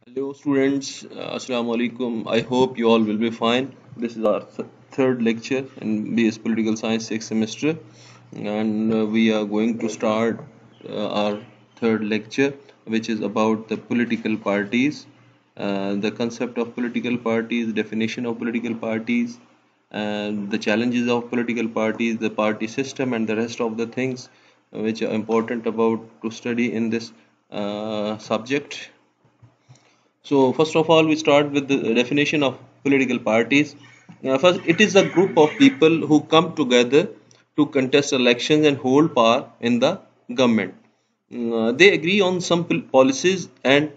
Hello students, Assalamu alaikum. I hope you all will be fine. This is our third lecture in BS Political Science 6th semester, and we are going to start our third lecture, which is about the political parties, the concept of political parties, definition of political parties, and the challenges of political parties, the party system, and the rest of the things which are important about to study in this subject. So, first of all, we start with the definition of political parties. First, it is a group of people who come together to contest elections and hold power in the government. They agree on some policies and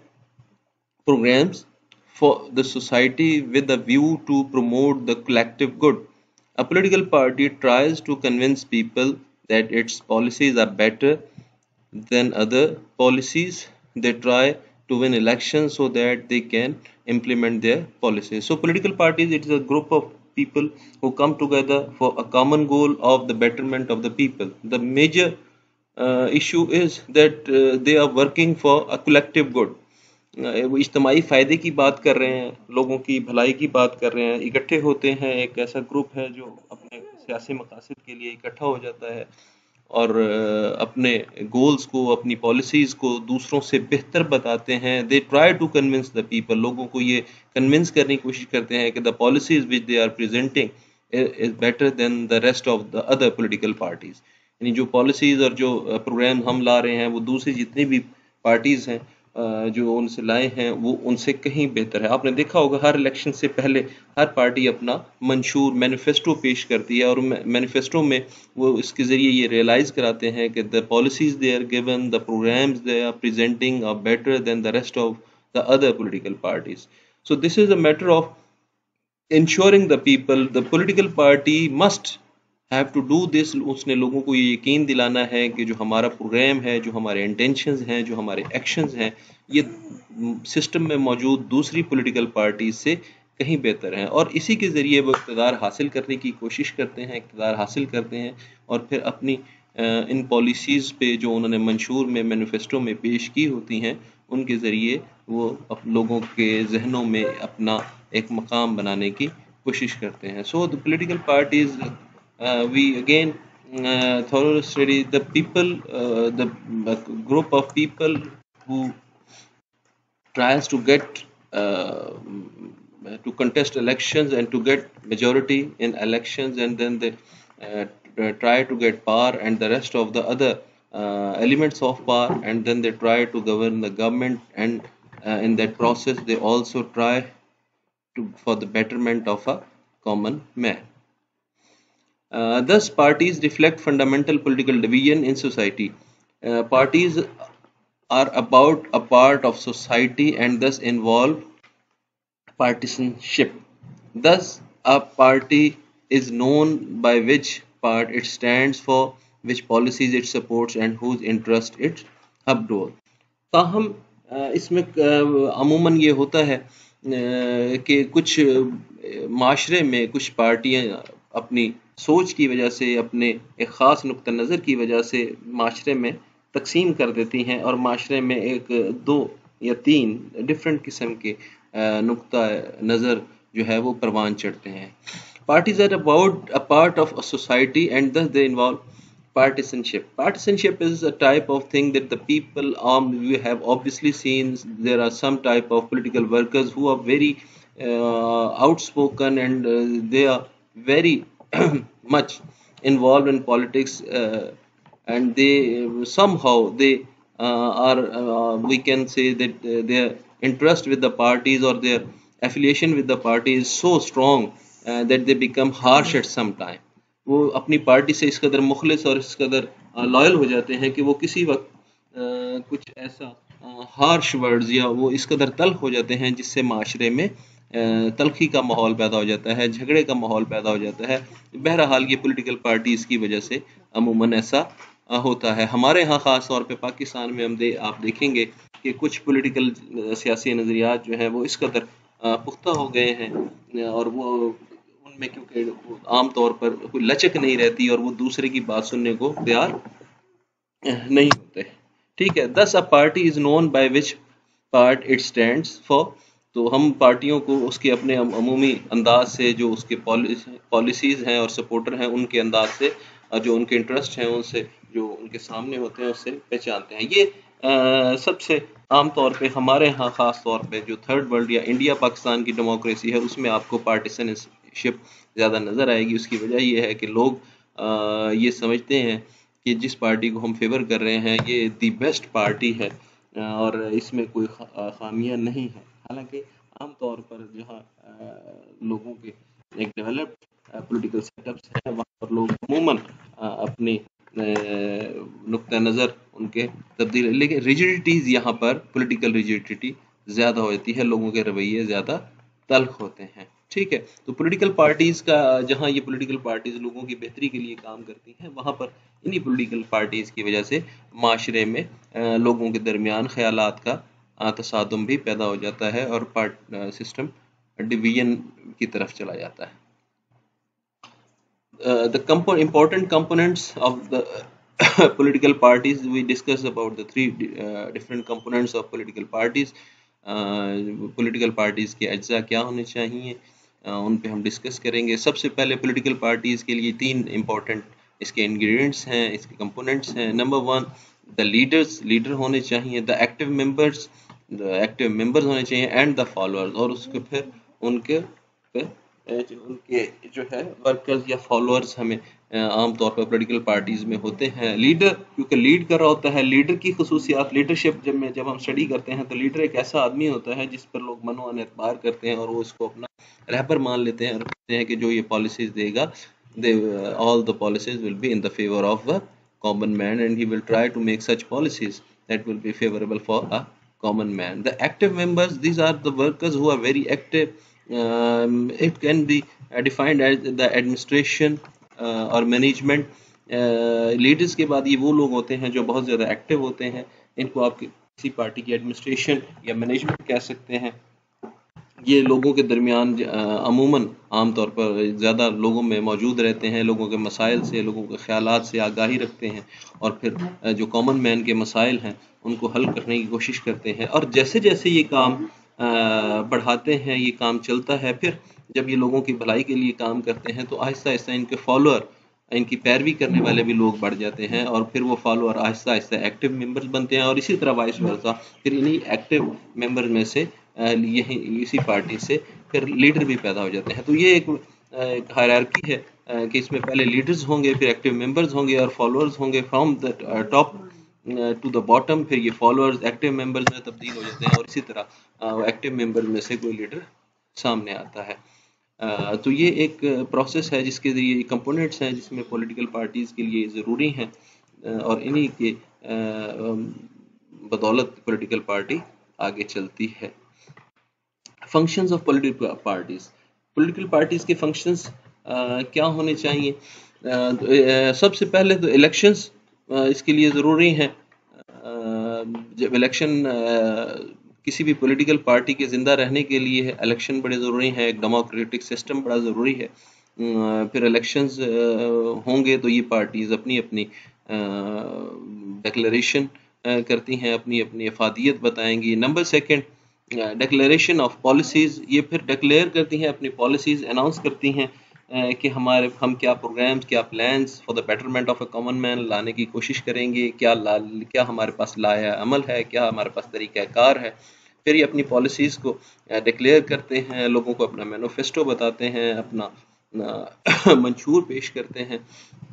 programs for the society with a view to promote the collective good. A political party tries to convince people that its policies are better than other policies. They try to win elections so that they can implement their policies. So political parties, it is a group of people who come together for a common goal of the betterment of the people. The major issue is that they are working for a collective good. वो इज्तमाही फ़ायदे की बात कर रहे हैं, लोगों की भलाई की बात कर रहे हैं, इकट्ठे होते हैं, एक ऐसा ग्रुप है जो अपने सियासी मकासद के लिए इकट्ठा हो जाता है और अपने गोल्स को, अपनी पॉलिसीज़ को दूसरों से बेहतर बताते हैं. They try to convince the people, लोगों को ये कन्विंस करने की कोशिश करते हैं कि the policies which they are presenting is better than the rest of the other political parties. यानी जो पॉलिसीज़ और जो प्रोग्राम हम ला रहे हैं वो दूसरी जितनी भी पार्टीज़ हैं जो उनसे लाए हैं वो उनसे कहीं बेहतर है. आपने देखा होगा हर इलेक्शन से पहले हर पार्टी अपना मंशूर मैनिफेस्टो पेश करती है और मैनिफेस्टो में वो इसके ज़रिए ये रियलाइज़ कराते हैं कि the policies they are given, the programmes they are presenting are better than the rest of the other political parties. So this is a matter of ensuring the people, the political party must have to do this. उसने लोगों को ये यकीन दिलाना है कि जो हमारा प्रोग्राम है, जो हमारे इंटेंशंस हैं, जो हमारे एक्शंस हैं, ये सिस्टम में मौजूद दूसरी पॉलिटिकल पार्टी से कहीं बेहतर हैं और इसी के ज़रिए वो इक़्तिदार हासिल करने की कोशिश करते हैं, इक़्तिदार हासिल करते हैं और फिर अपनी इन पॉलिसीज़ पे जो उन्होंने मंशूर में मैनिफेस्टो में पेश की होती हैं उनके ज़रिए वो लोगों के जहनों में अपना एक मकाम बनाने की कोशिश करते हैं. So the political parties we again thoroughly study the people, the group of people who tries to get to contest elections and to get majority in elections, and then they try to get power and the rest of the other elements of power, and then they try to govern the government, and in that process they also try to for the betterment of a common man. Thus, parties reflect fundamental political division in society. Parties are about a part of society and thus involve partisanship. Thus, a party is known by which part it stands for, which policies it supports, and whose interest it upholds. ताहम इसमें अमूमन ये होता है कि कुछ माशरे में कुछ पार्टियां अपनी सोच की वजह से, अपने एक ख़ास नुक्ता नज़र की वजह से माशरे में तकसीम कर देती हैं और माशरे में एक दो या तीन डिफरेंट किस्म के नुक्ता नज़र जो है वो परवान चढ़ते हैं. Parties are about a part of a society and thus they involve partisanship. Partisanship is a type of thing that the people we have obviously seen. There are some type of political workers who are very outspoken, and they are very much involved in politics, and they somehow they are we can say that their interest with the parties or their affiliation with the party is so strong that they become harsh at some time. वो अपनी party से इस कदर मुखलिस और इस कदर loyal हो जाते हैं कि वो किसी वक्त कुछ ऐसा हार्श वर्ड्स या वो इस कदर तल्ख हो जाते हैं जिससे माशरे में तलखी का माहौल पैदा हो जाता है, झगड़े का माहौल पैदा हो जाता है. बहरहाल ये पॉलिटिकल पार्टीज़ की वजह से अमूमन ऐसा होता है. हमारे यहाँ ख़ास तौर पे पाकिस्तान में आप देखेंगे कि कुछ पॉलिटिकल सियासी नज़रियात जो हैं वो इस कदर पुख्ता हो गए हैं और वो में क्योंकि आम तौर पर कोई लचक नहीं रहती और वो दूसरे की बात सुनने को तैयार नहीं होते. ठीक है. Thus a party is known by which part it stands for. تو ہم پارٹیوں کو اس کے اپنے عمومی انداز سے، جو اس کے پالیسیز ہیں اور سپورٹر ہیں ان کے انداز سے، جو ان کے انٹرسٹ ہیں ان سے، جو ان کے سامنے ہوتے ہیں اس سے پہچانتے ہیں. یہ سب سے عام طور پہ ہمارے ہاں خاص طور پہ جو تھرڈ ورلڈ یا انڈیا پاکستان کی ڈیموکریسی ہے اس میں آپ کو پارٹیسن شپ زیادہ نظر آئے گی. اس کی وجہ یہ ہے کہ لوگ یہ سمجھتے ہیں کہ جس پارٹی کو ہم فیور کر رہے ہیں یہ دی بیسٹ پارٹی ہے اور اس میں کوئی خامیاں نہیں ہیں. حالانکہ عام طور پر جہاں لوگوں کے ایک ڈیولپڈ پولیٹیکل سیٹ اپس ہیں وہاں پر لوگ عموماً اپنی نقطہ نظر ان کے تبدیل، لیکن ریجیڈیٹیز یہاں پر پولیٹیکل ریجیڈیٹی زیادہ ہوتی ہے، لوگوں کے رویے زیادہ تلخ ہوتے ہیں. ٹھیک ہے، تو پولیٹیکل پارٹیز کا جہاں یہ پولیٹیکل پارٹیز لوگوں کی بہتری کے لیے کام کرتی ہیں وہاں پر انہی پولیٹیکل پارٹیز کی وجہ سے معاشرے میں لوگوں کے درمیان خیالات کا تصادم بھی پیدا ہو جاتا ہے اور سسٹم ڈویژن کی طرف چلا جاتا ہے. The important components of the political parties, we discussed about the three different components of political parties. Political parties کے اجزاء کیا ہونے چاہیے ان پہ ہم ڈسکس کریں گے. سب سے پہلے پولیٹیکل پارٹیز کے لیے 3 امپورٹنٹ اس کے انگریڈینٹس ہیں، اس کے کمپوننٹس ہیں. نمبر 1 دا لیڈر ہونے چاہیے، دا ایکٹیو ممبرز ہونے چاہیے، اینڈ دا فالوورز، اور اس کے پھر ان کے جو ہے ورکرز یا فالوورز ہمیں عام طور پر پولیٹیکل پارٹیز میں ہوتے ہیں. لیڈر کیونکہ لیڈ کر رہا ہوتا ہے، لیڈر کی خصوصیات، لیڈرشپ جب ہم اسٹڈی کرتے ہیں تو لیڈر ایک ایسا آدمی ہوتا ہے جس پر لوگ من و اعتبار کرتے ہیں اور وہ اس کو اپنا رہبر مان لیتے ہیں اور کہتے ہیں کہ جو یہ پالیسیز دے گا all the policies will be in the favor of the common man and he will try to make such policies that will be favorable for a common man. The active members, these are the workers who are very active. It can be defined as the administration اور management. Leaders کے بعد یہ وہ لوگ ہوتے ہیں جو بہت زیادہ ایکٹیو ہوتے ہیں، ان کو آپ کسی پارٹی کی ایڈمنسٹریشن یا مینجمنٹ کہہ سکتے ہیں. یہ لوگوں کے درمیان عموماً عام طور پر زیادہ لوگوں میں موجود رہتے ہیں، لوگوں کے مسائل سے، لوگوں کے خیالات سے آگاہی رکھتے ہیں اور پھر جو کامن مین کے مسائل ہیں ان کو حل کرنے کی کوشش کرتے ہیں. اور جیسے جیسے یہ کام بڑھاتے ہیں، یہ کام چلتا ہے، پھر جب یہ لوگوں کی بھلائی کے لیے کام کرتے ہیں تو آہستہ آہستہ ان کے فالوور، ان کی پیروی کرنے والے بھی لوگ بڑھ جاتے ہیں اور پھر وہ فالوور آہستہ آہستہ ایکٹیو ممبرز بنتے ہیں اور اسی طرح وائس ورثہ پھر انہی ایکٹیو ممبر میں سے اسی پارٹی سے پھر لیڈر بھی پیدا ہو جاتے ہیں. تو یہ ایک ہائرارکی ہے کہ اس میں پہلے لیڈرز ہوں گے، پھر ایکٹیو ممبرز ہوں گے اور فالوورز ہوں گے from the top to the bottom. پھر یہ فالوورز ایکٹیو ممبرز میں تبدیل ہو جاتے ہیں اور اسی طرح ایکٹیو ممبر میں سے کوئی لیڈر سامنے آتا ہے. تو یہ ایک پروسیس ہے جس کے ذریعے کمپوننٹس ہیں جس میں پولیٹیکل پارٹیز کے لیے ضروری ہیں اور انہی کے بدولت پولیٹیکل پارٹی آگے چلتی ہے. فنکشنز آف پولیٹیکل پارٹیز کے فنکشنز کیا ہونے چاہیے؟ سب سے پہلے تو الیکشنز اس کے لیے ضروری ہیں. جب الیکشن کسی بھی پولیٹیکل پارٹی کے زندہ رہنے کے لیے الیکشن بڑے ضروری ہیں، ایک ڈیموکریٹک سسٹم بڑا ضروری ہے. پھر الیکشنز ہوں گے تو یہ پارٹیز اپنی اپنی ڈکلیریشن کرتی ہیں، اپنی اپنی افادیت بتائیں گی. نمبر 2 ڈکلیریشن آف پالیسیز، یہ پھر ڈکلیئر کرتی ہیں، اپنی پالیسیز اناؤنس کرتی ہیں کہ ہم کیا پروگرامز، کیا plans for the betterment of a common man لانے کی کوشش کریں گے، کیا ہمارے پاس لائحہ عمل ہے، کیا ہمارے پاس طریقہ کار ہے. پھر یہ اپنی پالیسیز کو ڈکلیئر کرتے ہیں، لوگوں کو اپنا مینیفیسٹو بتاتے ہیں، اپنا منشور پیش کرتے ہیں.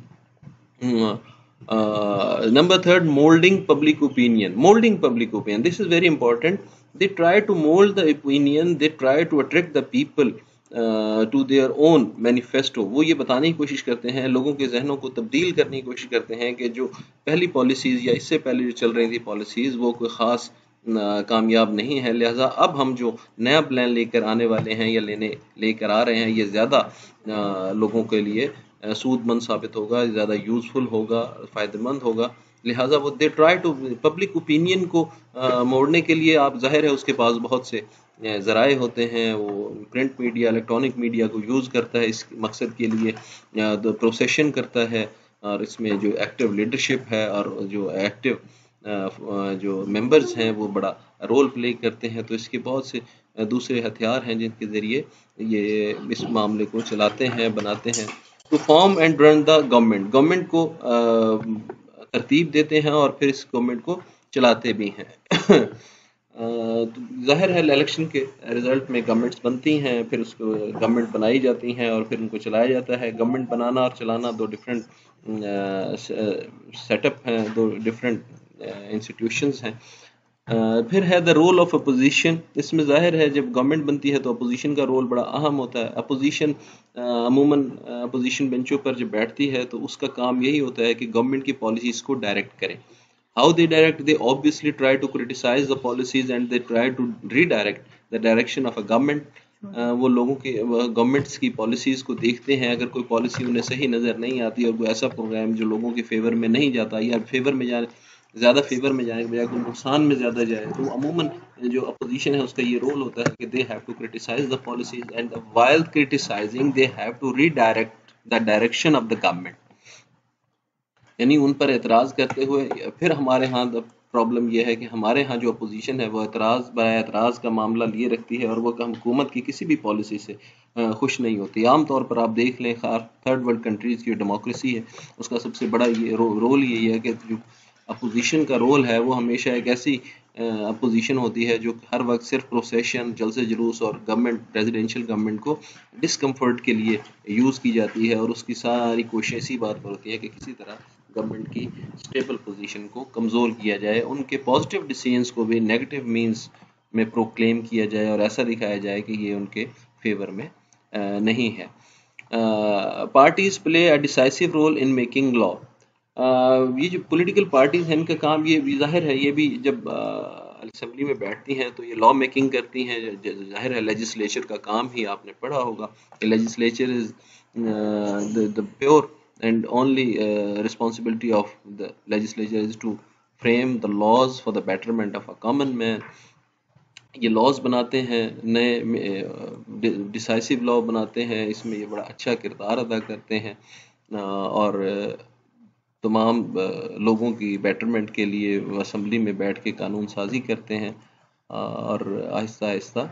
Number 3 molding public opinion. This is very important. They try to mold the opinion, they try to attract the people to their own manifesto. وہ یہ بتانے کی کوشش کرتے ہیں، لوگوں کے ذہنوں کو تبدیل کرنے کی کوشش کرتے ہیں کہ جو پہلی پالیسیز یا اس سے پہلے جو چل رہی تھی پالیسیز وہ کوئی خاص کامیاب نہیں ہے، لہٰذا اب ہم جو نیا پلان لے کر آنے والے ہیں یا لے کر آ رہے ہیں یہ زیادہ لوگوں کے لیے سود مند ثابت ہوگا، زیادہ یوزفل ہوگا، فائدہ مند ہوگا. لہٰذا وہ they try to public opinion کو موڑنے کے لیے، آپ ظاہر ہے اس کے پاس بہت سے ذرائع ہوتے ہیں، وہ پرنٹ میڈیا، الیکٹرانک میڈیا کو یوز کرتا ہے اس مقصد کے لیے، پروسیشن کرتا ہے اور اس میں جو ایکٹیو لیڈرشپ ہے اور جو ایکٹیو جو ممبرز ہیں وہ بڑا رول پلے کرتے ہیں، تو اس کے بہت سے دوسرے ہتھیار ہیں جن کے ذریعے یہ اس معاملے کو چلاتے ہیں، بناتے ہیں. To form and run the government کو ترتیب دیتے ہیں اور پھر اس گورنمنٹ کو چلاتے بھی ہیں. ظاہر ہے الیکشن کے رزلٹ میں گورنمنٹس بنتی ہیں، پھر اس کو گورنمنٹ بنائی جاتی ہیں اور پھر ان کو چلایا جاتا ہے. گورنمنٹ بنانا اور چلانا دو ڈفرینٹ سیٹ اپ ہیں، دو ڈفرینٹ انسٹیٹیوشنز ہیں. پھر ہے دا رول آف اپوزیشن. اس میں ظاہر ہے جب گورنمنٹ بنتی ہے تو اپوزیشن کا رول بڑا اہم ہوتا ہے. اپوزیشن عموماً اپوزیشن بینچوں پر جب بیٹھتی ہے تو اس کا کام یہی ہوتا ہے کہ گورنمنٹ کی پالیسیز کو ڈائریکٹ کرے. How they direct? They obviously try to criticize the policies and they try to redirect the direction of a government. وہ لوگوں کے گورنمنٹس کی پالیسیز کو دیکھتے ہیں، اگر کوئی پالیسی انہیں صحیح نظر نہیں آتی اور کوئی ایسا پروگرام جو لوگوں کے فیور میں نہیں جاتا یا فیور میں زیادہ فیور میں جائے بجائے کوئی نقصان میں زیادہ جائے، تو عموماً جو اپوزیشن ہے اس کا یہ رول ہوتا ہے کہ they have to criticize the policies and while criticizing they have to redirect the direction of the government. یعنی ان پر اعتراض کرتے ہوئے. پھر ہمارے ہاں پرابلم یہ ہے کہ ہمارے ہاں جو اپوزیشن ہے وہ اعتراض برائے اعتراض کا معاملہ لیے رکھتی ہے اور وہ حکومت کی کسی بھی پالیسی سے خوش نہیں ہوتی. عام طور پر آپ دیکھ لیں تھرڈ ورلڈ کنٹریز کی ڈیموکریسی ہے اس کا سب سے بڑا یہ رول یہی ہے کہ جو اپوزیشن کا رول ہے وہ ہمیشہ ایک ایسی اپوزیشن ہوتی ہے جو ہر وقت صرف پروسیشن، جلسے جلوس اور گورنمنٹ ریزیڈینشیل گورنمنٹ کو ڈسکمفرٹ کے لیے یوز کی جاتی ہے، اور اس کی ساری کوشش اسی بات پر ہوتی ہے کہ کسی طرح گورنمنٹ کی اسٹیبل پوزیشن کو کمزور کیا جائے، ان کے پازیٹیو ڈیسیژنز کو بھی نیگیٹو مینز میں پروکلیم کیا جائے اور ایسا دکھایا جائے کہ یہ ان کے فیور میں نہیں ہے. Parties play a decisive role in making law. یہ جو پولیٹیکل پارٹیز ہیں ان کا کام یہ بھی ظاہر ہے، یہ بھی جب اسمبلی میں بیٹھتی ہیں تو یہ لا میکنگ کرتی ہیں. ظاہر ہے لیجسلیچر کا کام ہی آپ نے پڑھا ہوگا کہ legislature is the pure and only responsibility of the legislature is to frame the laws for the betterment of a common man. یہ لاز بناتے ہیں، نئے ڈیسائسو لا بناتے ہیں، اس میں یہ بڑا اچھا کردار ادا کرتے ہیں اور تمام لوگوں کی بیٹرمنٹ کے لیے اسمبلی میں بیٹھ کے قانون سازی کرتے ہیں اور آہستہ آہستہ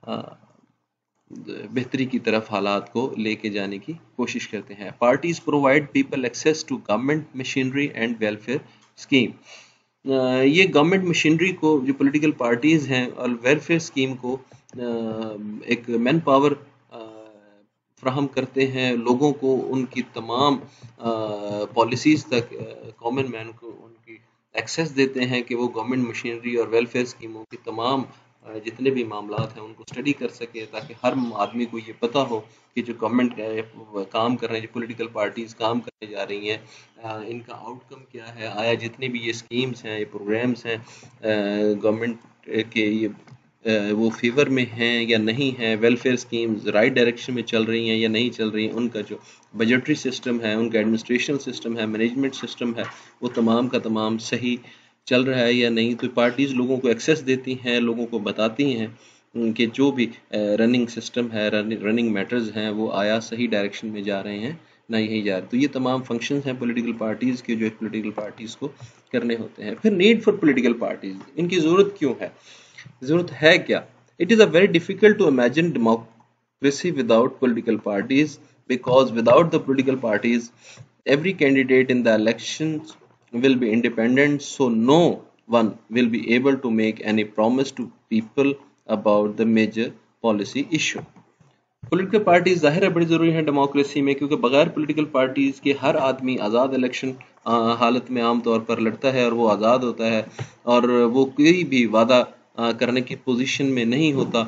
بہتری کی طرف حالات کو لے کے جانے کی کوشش کرتے ہیں. Parties provide people access to government machinery and welfare scheme. یہ گورنمنٹ مشینری کو جو پولیٹیکل پارٹیز ہیں اور ویلفیئر اسکیم کو ایک مین پاور فراہم کرتے ہیں، لوگوں کو ان کی تمام پالیسیز تک کامن مین کو ان کی ایکسیس دیتے ہیں کہ وہ گورنمنٹ مشینری اور ویلفیئر اسکیموں کی تمام جتنے بھی معاملات ہیں ان کو اسٹڈی کر سکے، تاکہ ہر آدمی کو یہ پتہ ہو کہ جو گورنمنٹ کام کر رہے ہیں، جو پولیٹیکل پارٹیز کام کرنے جا رہی ہیں، ان کا آؤٹ کم کیا ہے. آیا جتنے بھی یہ اسکیمز ہیں، یہ پروگرامز ہیں گورنمنٹ کے، یہ وہ فیور میں ہیں یا نہیں ہیں، ویلفیئر اسکیمز رائٹ ڈائریکشن میں چل رہی ہیں یا نہیں چل رہی ہیں، ان کا جو بجٹری سسٹم ہے، ان کا ایڈمنسٹریشن سسٹم ہے، مینجمنٹ سسٹم ہے، وہ تمام کا تمام صحیح چل رہا ہے یا نہیں. تو پارٹیز لوگوں کو ایکسیس دیتی ہیں، لوگوں کو بتاتی ہیں کہ جو بھی رننگ سسٹم ہے، رننگ میٹرز ہیں، وہ آیا صحیح ڈائریکشن میں جا رہے ہیں نہیں جا رہے. تو یہ تمام فنکشنز ہیں پولیٹیکل پارٹیز کے جو ایک پولیٹیکل پارٹیز کو کرنے ہوتے ہیں. پھر نیڈ فار پولیٹیکل پارٹیز، ان کی ضرورت کیوں ہے، ضرورت ہے کیا؟ It is a very difficult to imagine democracy without political parties, because without the political parties every candidate in the elections will be independent, so no one will be able to make any promise to people about the major policy issue. Political parties ظاہر ہے بڑی ضروری ہیں democracy میں، کیونکہ بغیر political parties کے ہر آدمی آزاد الیکشن حالت میں عام طور پر لڑتا ہے اور وہ آزاد ہوتا ہے اور وہ کوئی بھی وعدہ کرنے کی پوزیشن میں نہیں ہوتا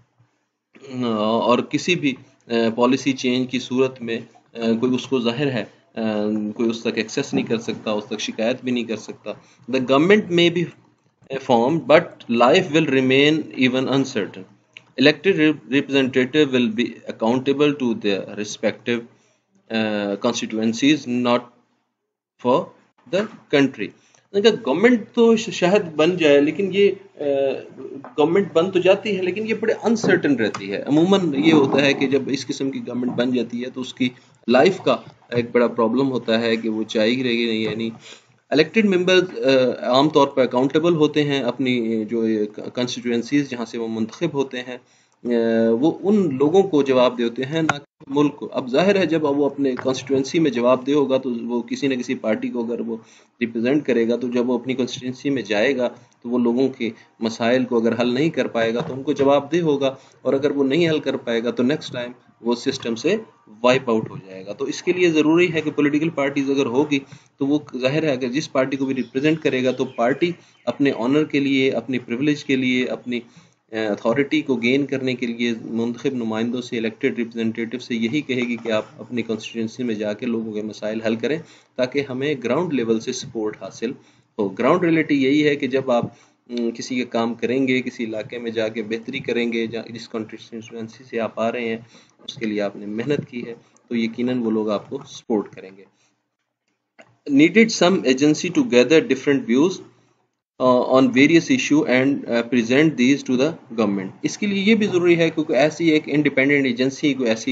اور کسی بھی پالیسی چینج کی صورت میں کوئی اس کو ظاہر ہے کوئی اس تک ایکسیس نہیں کر سکتا، اس تک شکایت بھی نہیں کر سکتا. The government may be formed but life will remain even uncertain. Elected representative will be accountable to their respective constituencies, not for the country. Government تو شاید بن جائے، لیکن یہ گورنمنٹ بن تو جاتی ہے لیکن یہ بڑے انسرٹن رہتی ہے. عموماً یہ ہوتا ہے کہ جب اس قسم کی گورنمنٹ بن جاتی ہے تو اس کی لائف کا ایک بڑا پرابلم ہوتا ہے کہ وہ چاہے گی رہے گی نہیں، یعنی الیکٹڈ ممبرز عام طور پر اکاؤنٹیبل ہوتے ہیں اپنی جو کنسٹیٹوئنسیز جہاں سے وہ منتخب ہوتے ہیں، وہ ان لوگوں کو جواب دہ ہوتے ہیں، نہ کہ ملک کو. اب ظاہر ہے جب وہ اپنے کانسٹیٹوئنسی میں جواب دہ ہوگا تو وہ کسی نہ کسی پارٹی کو اگر وہ ریپرزینٹ کرے گا، تو جب وہ اپنی کانسٹیٹوئنسی میں جائے گا تو وہ لوگوں کے مسائل کو اگر حل نہیں کر پائے گا تو ان کو جواب دہ ہوگا، اور اگر وہ نہیں حل کر پائے گا تو نیکسٹ ٹائم وہ سسٹم سے وائپ آؤٹ ہو جائے گا. تو اس کے لیے ضروری ہے کہ پولیٹیکل پارٹیز اگر ہوگی تو وہ ظاہر ہے اگر جس پارٹی کو بھی ریپرزینٹ کرے گا تو پارٹی اپنے آنر کے لیے، اپنی پریولیج کے لیے، اپنی اتھارٹی کو گین کرنے کے لیے منتخب نمائندوں سے، الیکٹڈ ریپرزینٹیٹیو سے یہی کہے گی کہ آپ اپنی کانسٹیٹوئنسی میں جا کے لوگوں کے مسائل حل کریں تاکہ ہمیں گراؤنڈ لیول سے سپورٹ حاصل ہو. گراؤنڈ ریئلٹی یہی ہے کہ جب آپ کسی کے کام کریں گے، کسی علاقے میں جا کے بہتری کریں گے، جس کانسٹیٹوئنسی سے آپ آ رہے ہیں اس کے لیے آپ نے محنت کی ہے، تو یقیناً وہ لوگ آپ کو سپورٹ کریں گے. Needed some agency to gather different views on various issue and present these to the government. اس کے لیے یہ بھی ضروری ہے کہ ایسی ایک انڈیپینڈنٹ ایجنسی،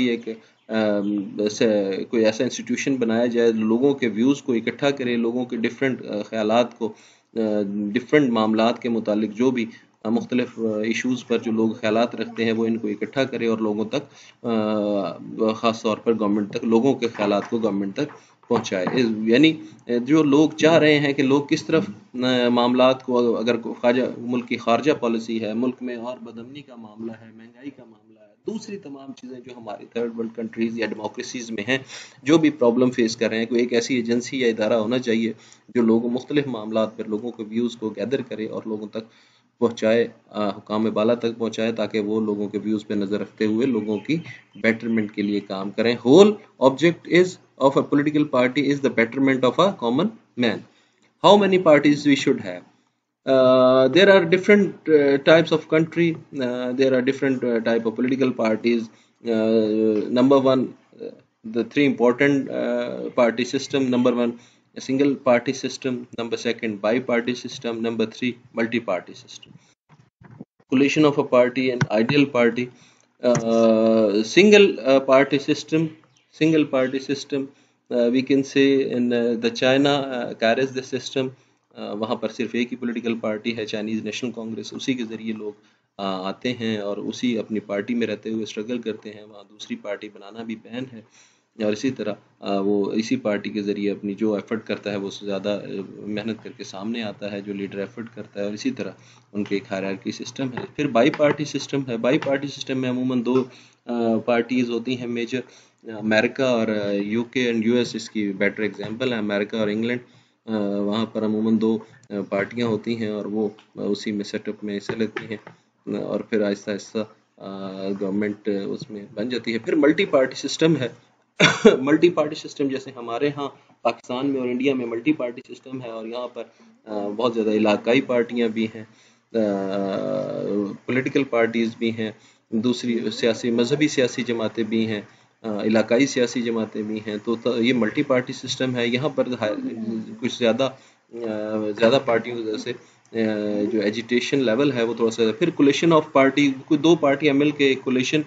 کوئی ایسا انسٹیٹیوشن بنایا جائے لوگوں کے ویوز کو اکٹھا کرے، لوگوں کے ڈفرینٹ خیالات کو، ڈفرینٹ معاملات کے متعلق جو بھی مختلف ایشوز پر جو لوگ خیالات رکھتے ہیں وہ ان کو اکٹھا کرے اور لوگوں تک، خاص طور پر گورنمنٹ تک، لوگوں کے خیالات کو گورنمنٹ تک پہنچائے. یعنی جو لوگ چاہ رہے ہیں کہ لوگ کس طرف معاملات کو، اگر ملک کی خارجہ پالیسی ہے، ملک میں اور بدامنی کا معاملہ ہے، مہنگائی کا معاملہ ہے، دوسری تمام چیزیں جو ہماری تھرڈ ورلڈ کنٹریز یا ڈیموکریسیز میں ہیں جو بھی پرابلم فیس کر رہے ہیں، کوئی ایک ایسی ایجنسی یا ادارہ ہونا چاہیے جو لوگوں مختلف معاملات پر لوگوں کے ویوز کو گیدر کرے اور لوگوں تک پہنچائے، حکام بالا تک پہنچائے، تاکہ وہ لوگوں کے ویوز پہ نظر رکھتے ہوئے لوگوں کی بیٹرمنٹ کے لیے کام کریں. Whole object of a political party is the betterment of a common man. How many parties we should have? There are different types of country. There are different type of political parties. Number one, the three important party system. Number one, a single party system. Number second, bi-party system. Number three, multi-party system. Coalition of a party and ideal party. Single party system. We can say in the China carries the system. وہاں پر صرف ایک ہی political party ہے، Chinese national congress. اسی کے ذریعے لوگ آتے ہیں اور اسی اپنی پارٹی میں رہتے ہوئے اسٹرگل کرتے ہیں. وہاں دوسری پارٹی بنانا بھی بین ہے، اور اسی طرح وہ اسی پارٹی کے ذریعے اپنی جو ایفرٹ کرتا ہے وہ زیادہ محنت کر کے سامنے آتا ہے، جو لیڈر ایفرٹ کرتا ہے. اور اسی طرح ان کے ایک ہائرارکی سسٹم ہے. پھر بائی پارٹی سسٹم ہے. بائی پارٹی سسٹم میں عموماً دو پارٹیز ہوتی ہیں میجر، امریکہ اور یو کے اینڈ یو ایس اس کی بیٹر ایگزامپل ہے، امریکہ اور انگلینڈ. وہاں پر عموماً دو پارٹیاں ہوتی ہیں اور وہ اسی میں سیٹ اپ میں حصہ لیتی ہیں، اور پھر آہستہ آہستہ گورنمنٹ اس میں بن جاتی ہے. پھر ملٹی پارٹی سسٹم ہے. ملٹی پارٹی سسٹم جیسے ہمارے ہاں پاکستان میں اور انڈیا میں ملٹی پارٹی سسٹم ہے، اور یہاں پر بہت زیادہ علاقائی پارٹیاں بھی ہیں، پولیٹیکل پارٹیز بھی ہیں، دوسری مذہبی سیاسی جماعتیں بھی ہیں، علاقائی سیاسی جماعتیں بھی ہیں. تو یہ ملٹی پارٹی سسٹم ہے. یہاں پر کچھ زیادہ پارٹیوں کی وجہ سے جو ایجیٹیشن لیول ہے وہ تھوڑا سا. پھر کولیشن آف پارٹی، کوئی دو پارٹیاں مل کے کولیشن،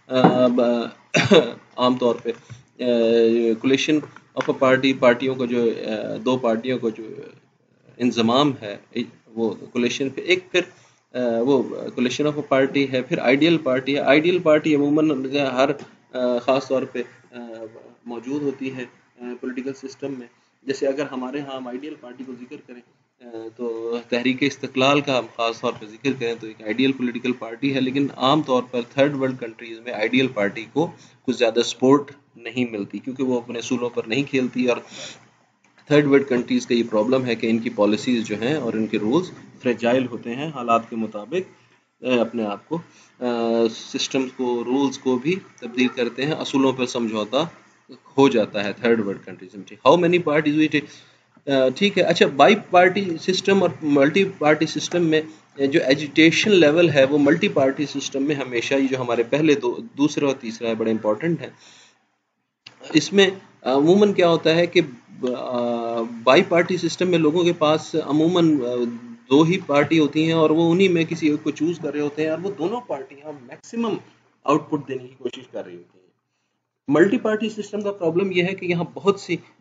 عام طور پہ کولیشن آف اے پارٹیوں کو جو دو پارٹیوں کو جو انضمام ہے وہ کولیشن پہ ایک. پھر وہ کولیشن آف اے پارٹی ہے. پھر آئیڈیل پارٹی ہے. آئیڈیل پارٹی عموماً ہر خاص طور پہ موجود ہوتی ہے پولیٹیکل سسٹم میں. جیسے اگر ہمارے ہاں ہم آئیڈیل پارٹی کو ذکر کریں تو تحریک استقلال کا ہم خاص طور پہ ذکر کریں تو ایک آئیڈیل پولیٹیکل پارٹی ہے. لیکن عام طور پر تھرڈ ورلڈ کنٹریز میں آئیڈیل پارٹی کو کچھ زیادہ سپورٹ نہیں ملتی، کیونکہ وہ اپنے اصولوں پر نہیں کھیلتی. اور تھرڈ ورلڈ کنٹریز کا یہ پرابلم ہے کہ ان کی پالیسیز جو ہیں اور ان کے رولز فریجائل ہوتے ہیں، حالات کے مطابق اپنے آپ کو سسٹم کو، رولز کو بھی تبدیل کرتے ہیں، اصولوں پر سمجھوتا ہو جاتا ہے تھرڈ ورلڈ کنٹریز میں. ہاؤ مینی پارٹیز وی ٹھیک ہے. اچھا، بائی پارٹی سسٹم اور ملٹی پارٹی سسٹم میں جو ایجیٹیشن لیول ہے وہ ملٹی پارٹی سسٹم میں ہمیشہ ہی جو ہمارے پہلے دوسرا اور تیسرا ہے بڑے امپورٹنٹ ہے. اس میں عموماً کیا ہوتا ہے کہ بائی پارٹی سسٹم میں لوگوں کے پاس عموماً دو ہی پارٹی ہوتی ہیں اور وہ انہی میں کسی ایک کو چوز کر رہے ہوتے ہیں، اور وہ دونوں پارٹیاں میکسیمم آؤٹ پٹ دینے کی کوشش کر رہی ہوتی ہیں. ملٹی پارٹی سسٹم کا پرابلم یہ ہے کہ یہاں بہت سی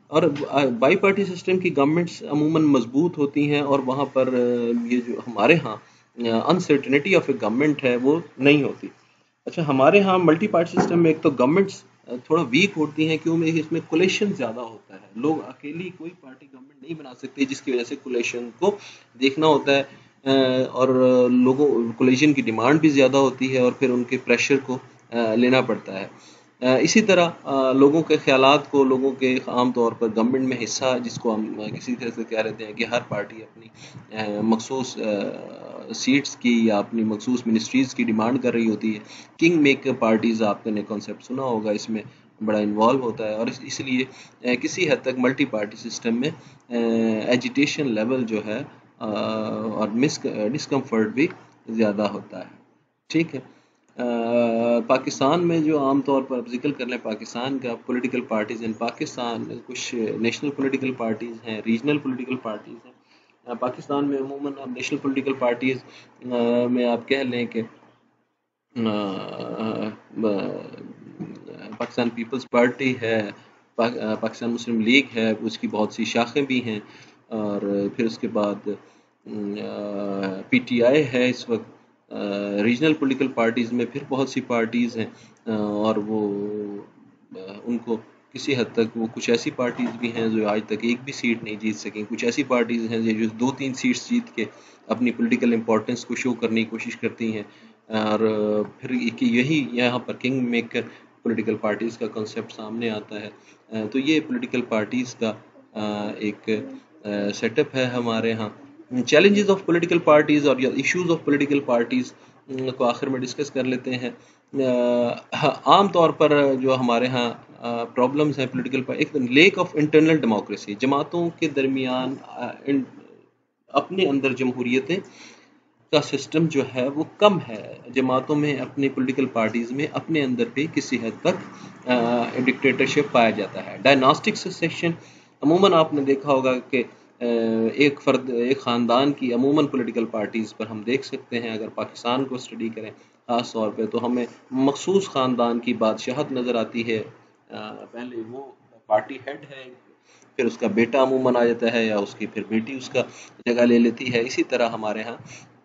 اور بائی پارٹی سسٹم کی گورنمنٹس عموماً مضبوط ہوتی ہیں اور وہاں پر یہ جو ہمارے ہاں انسرٹنٹی آف اے گورنمنٹ ہے وہ نہیں ہوتی. اچھا ہمارے ہاں ملٹی پارٹی سسٹم میں ایک تو گورنمنٹس تھوڑا ویک ہوتی ہیں، کیوں اس میں کولیشن زیادہ ہوتا ہے، لوگ اکیلی کوئی پارٹی گورنمنٹ نہیں بنا سکتے، جس کی وجہ سے کولیشن کو دیکھنا ہوتا ہے اور لوگوں کولیشن کی ڈیمانڈ بھی زیادہ ہوتی ہے اور پھر ان کے پریشر کو لینا پڑتا ہے. اسی طرح لوگوں کے خیالات کو، لوگوں کے عام طور پر گورنمنٹ میں حصہ جس کو ہم کسی طرح سے کہہ رہتے ہیں کہ ہر پارٹی اپنی مخصوص سیٹس کی یا اپنی مخصوص منسٹریز کی ڈیمانڈ کر رہی ہوتی ہے. کنگ میکر پارٹیز آپ نے کانسیپٹ سنا ہوگا، اس میں بڑا انوالو ہوتا ہے اور اس لیے کسی حد تک ملٹی پارٹی سسٹم میں ایجیٹیشن لیول جو ہے اور ڈسکمفرٹ بھی زیادہ ہوتا ہے. ٹھیک ہے. پاکستان میں جو عام طور پر ذکر کر لیں پاکستان کا پولیٹیکل پارٹیز ان پاکستان، کچھ نیشنل پولیٹیکل پارٹیز ہیں، ریجنل پولیٹیکل پارٹیز ہیں. پاکستان میں عموماً اب نیشنل پولیٹیکل پارٹیز میں آپ کہہ لیں کہ پاکستان پیپلز پارٹی ہے، پاکستان مسلم لیگ ہے، اس کی بہت سی شاخیں بھی ہیں، اور پھر اس کے بعد پی ٹی آئی ہے. اس وقت ریجنل پولیٹیکل پارٹیز میں پھر بہت سی پارٹیز ہیں اور وہ ان کو کسی حد تک وہ کچھ ایسی پارٹیز بھی ہیں جو آج تک ایک بھی سیٹ نہیں جیت سکیں، کچھ ایسی پارٹیز ہیں جو 2-3 سیٹس جیت کے اپنی پولیٹیکل امپورٹنس کو شو کرنے کی کوشش کرتی ہیں. اور پھر یہی یہاں پر کنگ میکر پولیٹیکل پارٹیز کا کنسیپٹ سامنے آتا ہے. تو یہ پولیٹیکل پارٹیز کا ایک سیٹ اپ ہے ہمارے ہاں. چیلنجز آف پولیٹیکل پارٹیز اور ایشوز آف پولیٹیکل پارٹیز کو آخر میں ڈسکس کر لیتے ہیں. عام طور پر جو ہمارے ہاں پرابلمز ہیں پولیٹیکل ایک لیک آف انٹرنل ڈیموکریسی، جماعتوں کے درمیان اپنے اندر جمہوریتیں کا سسٹم جو ہے وہ کم ہے. جماعتوں میں اپنی پولیٹیکل پارٹیز میں اپنے اندر پہ کسی حد تک ڈکٹیٹرشپ پایا جاتا ہے. ڈائناسٹک سیکشن عموماً آپ نے دیکھا ہوگا کہ ایک خاندان کی عموماً پولیٹیکل پارٹیز پر ہم دیکھ سکتے ہیں. اگر پاکستان کو اسٹڈی کریں خاص طور پہ تو ہمیں مخصوص خاندان کی بادشاہت نظر آتی ہے. پہلے وہ پارٹی ہیڈ ہے، پھر اس کا بیٹا عموماً آ جاتا ہے یا اس کی پھر بیٹی اس کا جگہ لے لیتی ہے. اسی طرح ہمارے ہاں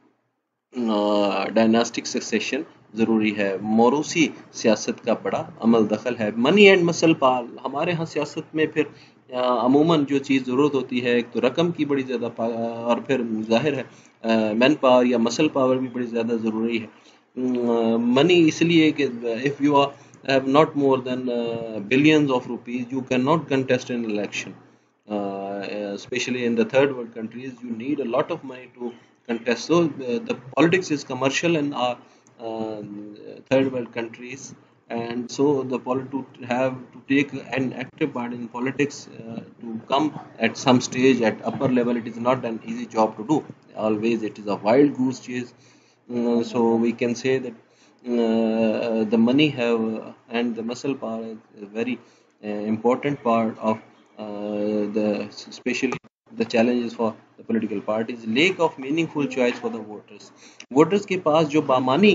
ڈائناسٹک سکسیشن ضروری ہے. موروثی سیاست کا بڑا عمل دخل ہے. منی اینڈ مسل پال ہمارے ہاں سیاست میں پھر عموماً جو چیز ضرورت ہوتی ہے ایک تو رقم کی بڑی زیادہ اور پھر ظاہر ہے مین پاور یا مسل پاور بھی بڑی زیادہ ضروری ہے. منی اس لیے کہ if you have not more than billions of rupees you cannot contest an election. Especially in the third world countries you need a lot of money to contest. So the politics is commercial in our third world countries, and so the to have to take an active part in politics to come at some stage at upper level, it is not an easy job to do. Always it is a wild goose chase. So we can say that the money have and the muscle power is a very important part of especially the challenges for the political parties. Lack of meaningful choice for the voters کے پاس جو بامانی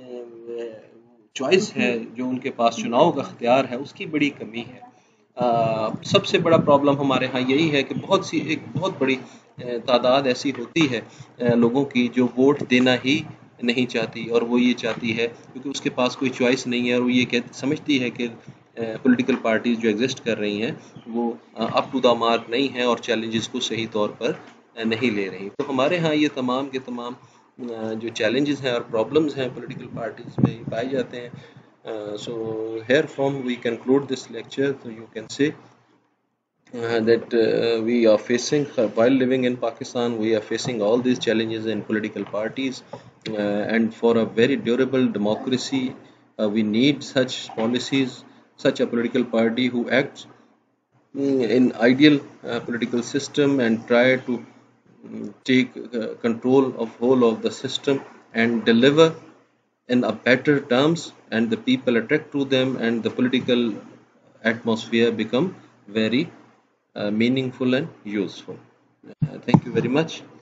choice ہے، جو ان کے پاس چناؤ کا اختیار ہے، اس کی بڑی کمی ہے. سب سے بڑا پرابلم ہمارے ہاں یہی ہے کہ ایک بہت بڑی تعداد ایسی ہوتی ہے لوگوں کی جو ووٹ دینا ہی نہیں چاہتی، اور وہ یہ چاہتی ہے کیونکہ اس کے پاس کوئی چوائس نہیں ہے اور وہ یہ سمجھتی ہے کہ پولیٹیکل پارٹیز جو ایگزسٹ کر رہی ہیں وہ اپ ٹو دا مارک نہیں ہیں اور چیلنجز کو صحیح طور پر نہیں لے رہی. تو ہمارے ہاں یہ تمام کے تمام جو چیلنجز ہیں اور پرابلمز ہیں پولیٹیکل پارٹیز میں پائے جاتے ہیں. So here from we conclude this lecture. So you can say that we are facing while living in Pakistan, we are facing all these challenges in political parties, and for a very durable democracy we need such policies, such a political party who acts in ideal political system and try to take control of whole of the system and deliver in a better terms, and the people attract to them and the political atmosphere become very meaningful and useful. Thank you very much.